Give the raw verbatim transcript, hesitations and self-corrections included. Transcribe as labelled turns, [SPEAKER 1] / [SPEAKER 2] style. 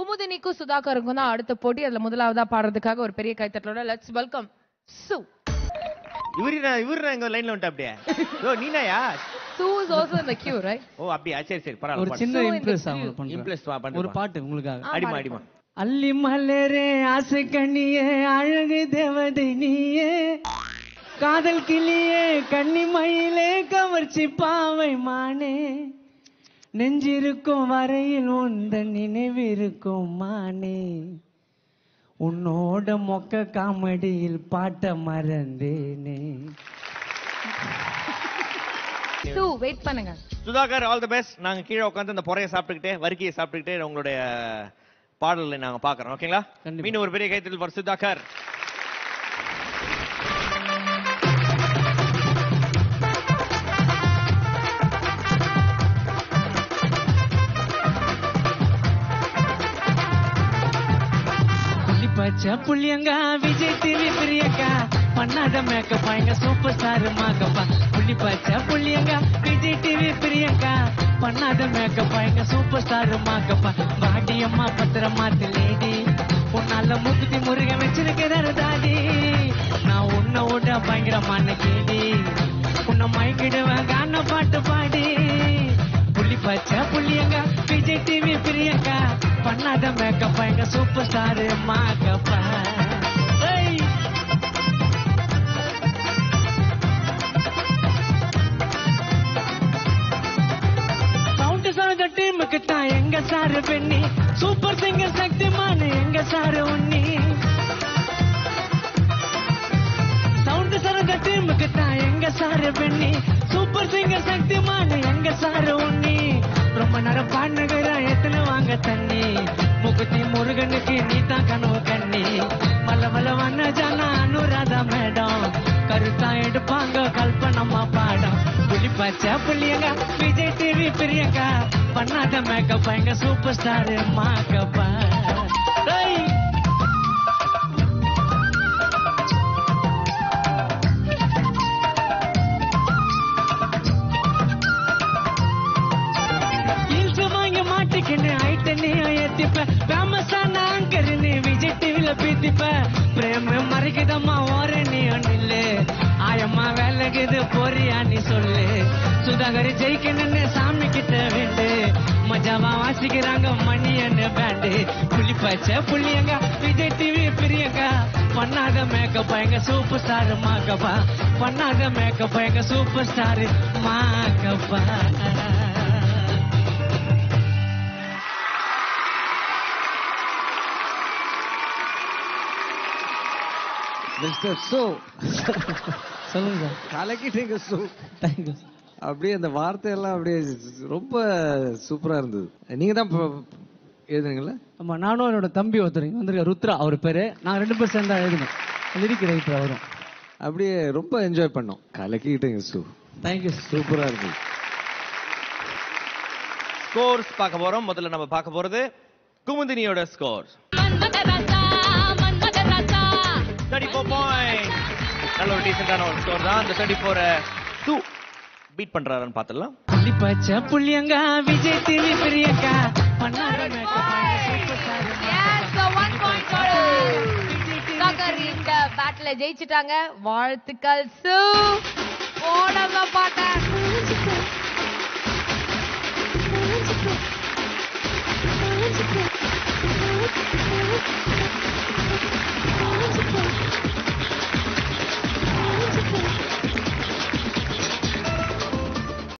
[SPEAKER 1] குமுதினிக்கும் சுதாகருக்கும் தான் அடுத்த போட்டி. அதுல முதலாவதா பாடுறதுக்காக ஒரு பெரிய கைத்தட்டலோட லெட்ஸ் வெல்கம் சு.
[SPEAKER 2] இவரு இவரு எங்க லைன்ல வந்துட்ட அப்படியே. ஓ நீனாயா?
[SPEAKER 1] So is also in the queue right?
[SPEAKER 2] ஓ அப்படியே சரி சரி பரவாயில்லை.
[SPEAKER 3] ஒரு சின்ன இம்ப்ரெஸ் ஆகும் பண்றேன்.
[SPEAKER 2] இம்ப்ரெஸ் வா பண்றேன்.
[SPEAKER 3] ஒரு பாட்டு உங்களுக்காக.
[SPEAKER 2] அடிமா அடிமா.
[SPEAKER 3] அள்ளி மலரே ஆசை கண்ணியே அழகு தேவதை நீயே காதல் கிளியே கன்னிமயிலே கவர்ச்சி பாவை மானே நெஞ்சிருக்கும் வரையில் உந்த நினைவிருக்கும் மானே உன்னோட மொக்க காமெடியில் பாட்ட மறந்தேனே.
[SPEAKER 1] சு வெயிட் பண்ணுங்க.
[SPEAKER 2] Sudhakar all the best. நாங்க கீழே உட்கார்ந்து அந்த பொறையை சாப்பிட்டுக்கிட்டே வரிக்கையை சாப்பிட்டுக்கிட்டே உங்களுடைய பாடலை நாங்க பாக்குறோம். ஓகேங்களா? மீண்டும் ஒரு பெரிய கைத்தட்டல் ஃபார் சுதாகர்.
[SPEAKER 3] பச்சை புள்ளியங்க விஜய் டிவி பிரியங்கா பண்ணாத மேக்கப் எங்க சூப்பர் ஸ்டார் மாக்கப்பா. புள்ளி பச்சை புள்ளியங்க விஜய் டிவி பிரியங்கா பண்ணாத மேக்கப் எங்க சூப்பர் ஸ்டார் மாக்கப்பா. பாடி அம்மா பத்திரமா லேடி உன்னால முக்குத்தி முருகன் வச்சிருக்கிறாரு தாடி. நான் உன்னை விட பயங்கரமான கேடி உன்னை மயக்கிடுவேன் கான பாட்டு பாடி. புள்ளி பச்சை புள்ளியங்க விஜய் டிவி பிரியங்கா பண்ணாத மேக்கப் எங்க சூப்பர் ஸ்டார் மாக்கப்பா. சவுண்ட் சார் டீமுக்கு தான் எங்க சாரு பெண்ணி சூப்பர் சிங்கர் சக்திமான எங்க சாரு உன்னி. சவுண்ட் சார் டீமுக்கு தான் எங்க சாரு பெண்ணி சூப்பர் சிங்கர் சக்திமான எங்க சாரு உன்னி. ரொம்ப நேரம் பாடுகிற எத்தனை வாங்க தண்ணி முகுத்தி முருகனுக்கு நீ தான் கனவு கண்ணி. மல்ல மல்ல வண்ண ஜானா அனுராதா மேடம் கருத்தா எடுப்பாங்க கல்பனம்மா பாடம். புள்ளி பச்சை புள்ளியங்க விஜய் டிவி பிரியங்கா பண்ணாத மேக்கப் எங்க சூப்பர் ஸ்டார் மாக்கப்பா. பிரேம மறைக்குதம்மா ஓர நீ ஒன்னில்ல ஆயம்மா வேலைக்குது போறியா நீ சொல்லு. சுதாகர் ஜெயிக்கணும்னு சாமி கிட்ட வேண்டு மஜாவா வாசிக்கிறாங்க மணி என்ன பேண்டு. புள்ளி பச்சை புள்ளியங்க விஜய் டிவி பிரியங்கா பண்ணாத மேக்கப் எங்க சூப்பர் ஸ்டார் மாக்கப்பா. பண்ணாத மேக்கப் எங்க சூப்பர் ஸ்டார் மாக்கப்பா.
[SPEAKER 4] மிஸ்டர் சோ
[SPEAKER 3] சொல்லுங்க சார்.
[SPEAKER 4] கலக்கிட்டீங்க சோ.
[SPEAKER 3] தேங்க்யூ.
[SPEAKER 4] அப்படியே அந்த வார்த்தையெல்லாம் அப்படியே ரொம்ப சூப்பரா இருந்தது. நீங்க தான் எழுதுனீங்களா?
[SPEAKER 3] ஆமா, நானும் என்னோட தம்பி ஒருத்தர் வந்திருக்க ருத்ரா அவர் பேரு. நான் ரெண்டு பேர் சேர்ந்தா எழுதினோம். லிரிக் ரைட்டர் வரும்.
[SPEAKER 4] அப்படியே ரொம்ப என்ஜாய் பண்ணோம். கலக்கிட்டீங்க சோ.
[SPEAKER 3] தேங்க்யூ.
[SPEAKER 4] சூப்பரா இருக்கு.
[SPEAKER 2] ஸ்கோர்ஸ் பார்க்க போறோம். முதல்ல நம்ம பார்க்க போறது குமுதினியோட ஸ்கோர். thirty-four points. நல்ல ஒரு டீசென்ட்டான ஒரு ஸ்கோர் தான். அந்த thirty four சு பீட் பண்றாருன்னு பார்த்தலாம்.
[SPEAKER 3] புள்ளி பச்சை புள்ளியங்க விஜய் டிவி பிரியங்கா பண்ணாத makeup super star.
[SPEAKER 1] Yes the one point order. Sudhakar இந்த பேட்டில ஜெயிச்சிட்டாங்க. வாழ்த்துக்கள் சு. போடலாம் பாட்ட.